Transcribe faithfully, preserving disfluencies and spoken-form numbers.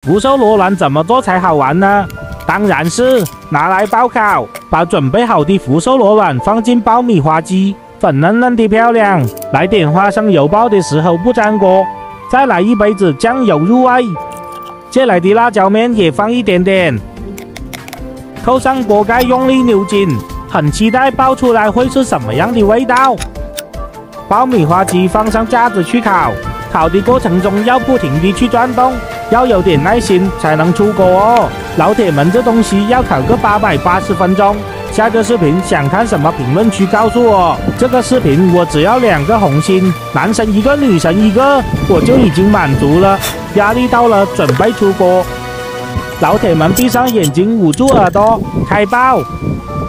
福寿螺丸怎么做才好玩呢？当然是拿来爆烤，把准备好的福寿螺丸放进爆米花机，粉嫩嫩的漂亮。来点花生油爆的时候不粘锅，再来一杯子酱油入味。借来的辣椒面也放一点点，扣上锅盖用力扭紧，很期待爆出来会是什么样的味道。爆米花机放上架子去烤，烤的过程中要不停地去转动，要有点耐心才能出锅哦。老铁们，这东西要烤个八百八十分钟。下个视频想看什么，评论区告诉我。这个视频我只要两个红心，男神一个，女神一个，我就已经满足了。压力到了，准备出锅。老铁们闭上眼睛，捂住耳朵，开爆！